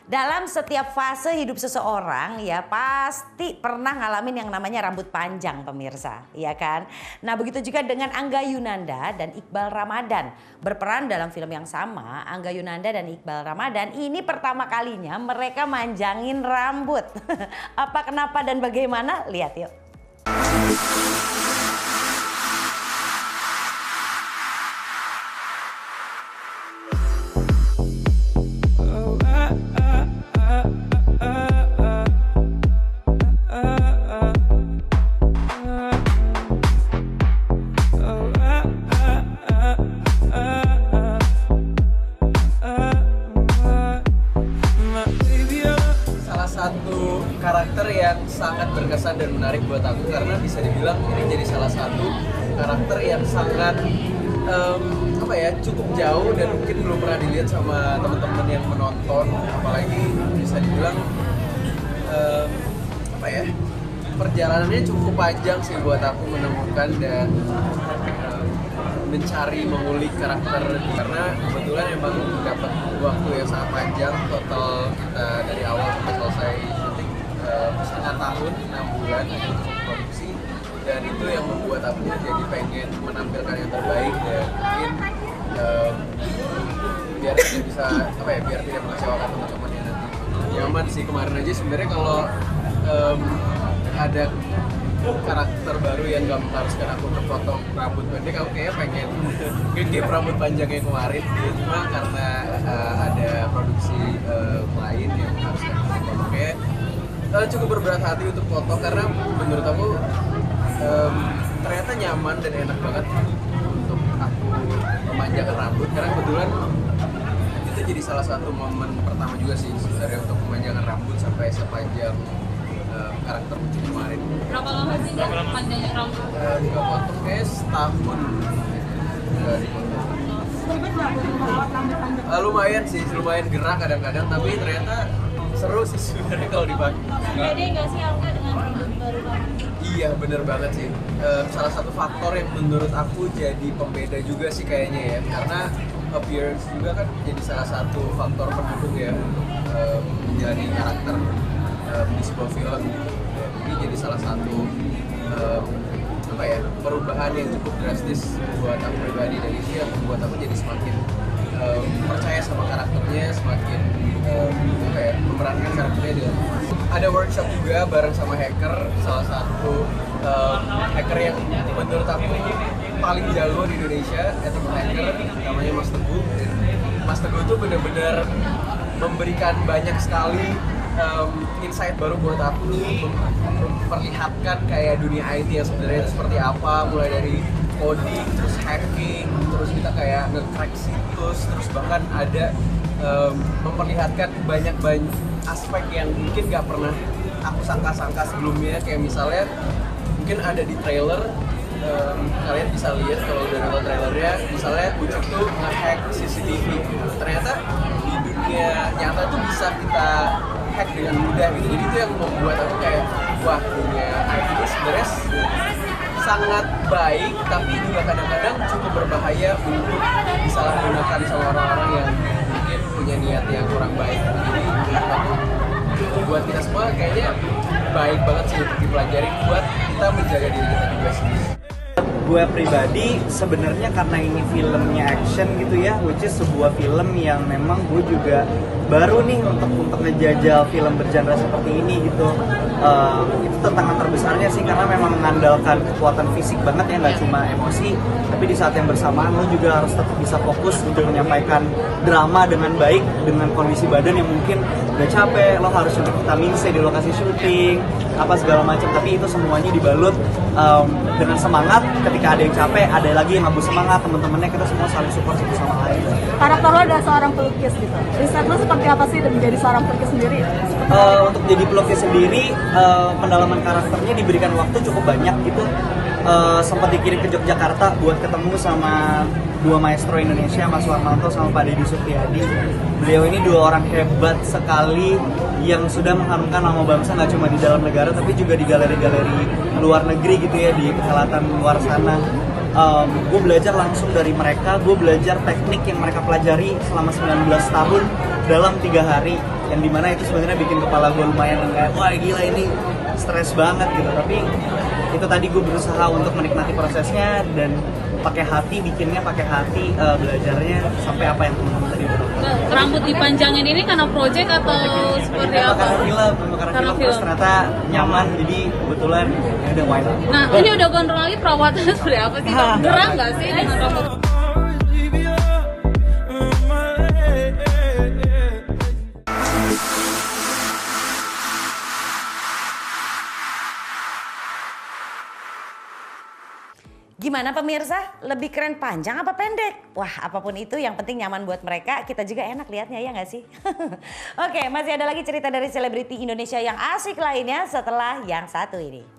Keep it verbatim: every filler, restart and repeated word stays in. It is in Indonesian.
Dalam setiap fase hidup seseorang ya pasti pernah ngalamin yang namanya rambut panjang pemirsa, ya kan? Nah begitu juga dengan Angga Yunanda dan Iqbal Ramadan. Berperan dalam film yang sama, Angga Yunanda dan Iqbal Ramadan ini pertama kalinya mereka manjangin rambut. Apa, kenapa, dan bagaimana? Lihat yuk. Satu karakter yang sangat berkesan dan menarik buat aku karena bisa dibilang ini jadi salah satu karakter yang sangat um, apa ya cukup jauh dan mungkin belum pernah dilihat sama teman-teman yang menonton, apalagi bisa dibilang um, apa ya perjalanannya cukup panjang sih buat aku menemukan dan um, mencari mengulik karakter karena kebetulan emang dapat waktu yang sangat panjang, total kita dari awal sampai selesai syuting uh, setengah tahun, enam bulan untuk produksi, dan itu yang membuat aku jadi pengen menampilkan yang terbaik dan mungkin um, biar tidak bisa apa ya biar tidak mengecewakan teman-temannya nanti. Nyaman sih kemarin aja sebenarnya kalau um, ada karakter baru yang gak mengharuskan aku untuk potong rambut pendek, aku kayaknya pengen ngegep rambut panjangnya kemarin gitu. Cuma karena uh, ada produksi uh, lain yang mengharuskan aku potong, kayak uh, cukup berberat hati untuk potong karena menurut aku um, ternyata nyaman dan enak banget untuk aku memanjangkan rambut karena kebetulan itu jadi salah satu momen pertama juga sih sebenarnya untuk memanjangkan rambut sampai sepanjang karakter lucu kemarin. Berapa lama sih dia panjangnya rambut? Uh, juga potong kayak setahun. Uh, lumayan sih, lumayan gerak kadang-kadang, tapi ternyata seru sih sebenarnya kalau dipakai. Beda nggak sih Angga dengan rambut baru kamu? Iya bener banget sih. Uh, salah satu faktor yang menurut aku jadi pembeda juga sih kayaknya ya, karena appearance juga kan jadi salah satu faktor pendukung ya untuk uh, menjadi karakter di sebuah film gitu. Ini jadi salah satu um, apa ya perubahan yang cukup drastis buat aku pribadi, dan itu yang membuat aku jadi semakin um, percaya sama karakternya, semakin um, apa ya memerankan karakternya dengan ada workshop juga bareng sama hacker, salah satu um, hacker yang menurut aku paling jago di Indonesia, ethical hacker, namanya Mas Teguh. Dan Mas Teguh itu benar-benar memberikan banyak sekali Um, insight baru buat aku, memperlihatkan kayak dunia I T yang sebenarnya itu seperti apa, mulai dari coding, terus hacking, terus kita kayak nge-crack situs, terus bahkan ada um, memperlihatkan banyak-banyak aspek yang mungkin gak pernah aku sangka-sangka sebelumnya, kayak misalnya mungkin ada di trailer, um, kalian bisa lihat kalau udah nonton trailernya, misalnya Ucup tuh nge-hack C C T V, ternyata di dunia nyata tuh bisa kita hack dengan mudah gitu. Jadi itu yang membuat aku kayak wah, dunia I T ini sebenarnya sangat baik tapi juga kadang-kadang cukup berbahaya untuk disalahgunakan sama orang-orang yang mungkin punya niat yang kurang baik. Jadi aku buat kita semua kayaknya baik banget sih untuk dipelajari buat kita menjaga diri kita juga sendiri. Gue pribadi sebenarnya karena ini filmnya action gitu ya, which is sebuah film yang memang gue juga baru nih untuk untuk ngejajal film bergenre seperti ini gitu. Uh, itu tantangan terbesarnya sih karena memang mengandalkan kekuatan fisik banget ya, nggak cuma emosi, tapi di saat yang bersamaan lo juga harus tetap bisa fokus untuk menyampaikan drama dengan baik dengan kondisi badan yang mungkin udah capek, lo harus untuk vitamin C di lokasi syuting apa segala macam, tapi itu semuanya dibalut um, dengan semangat. Ketika ada yang capek, ada lagi yang ngabus semangat, teman-temannya kita semua saling support satu sama lain. Karakter lo adalah seorang pelukis gitu. Riset lo seperti apa sih dan menjadi seorang pelukis sendiri? Uh, untuk jadi pelukis sendiri, uh, pendalaman karakternya diberikan waktu cukup banyak gitu. Uh, sempat dikirim ke Yogyakarta buat ketemu sama dua maestro Indonesia, Mas Warmanto sama Pak Deddy Supriyadi. Beliau ini dua orang hebat sekali yang sudah mengharumkan nama bangsa nggak cuma di dalam negara tapi juga di galeri-galeri luar negeri gitu ya, di perhelatan luar sana. Um, gue belajar langsung dari mereka, gue belajar teknik yang mereka pelajari selama sembilan belas tahun dalam tiga hari. yang dimana itu sebenarnya bikin kepala gue lumayan kayak wah gila ini stres banget gitu, tapi itu tadi gue berusaha untuk menikmati prosesnya dan pakai hati, bikinnya pakai hati, uh, belajarnya sampai apa yang teman-teman tadi bilang. Nah, rambut dipanjangin ini karena project atau seperti Emang apa? karena film, emang karena, Karena film, terus film. ternyata nyaman, jadi kebetulan ya udah why not. Nah, ini udah gondrong lagi perawatannya seperti apa sih? Gerah nggak sih dengan rambut? Gimana pemirsa? Lebih keren panjang apa pendek? Wah, apapun itu yang penting nyaman buat mereka, kita juga enak lihatnya ya nggak sih? Oke, masih ada lagi cerita dari selebriti Indonesia yang asik lainnya setelah yang satu ini.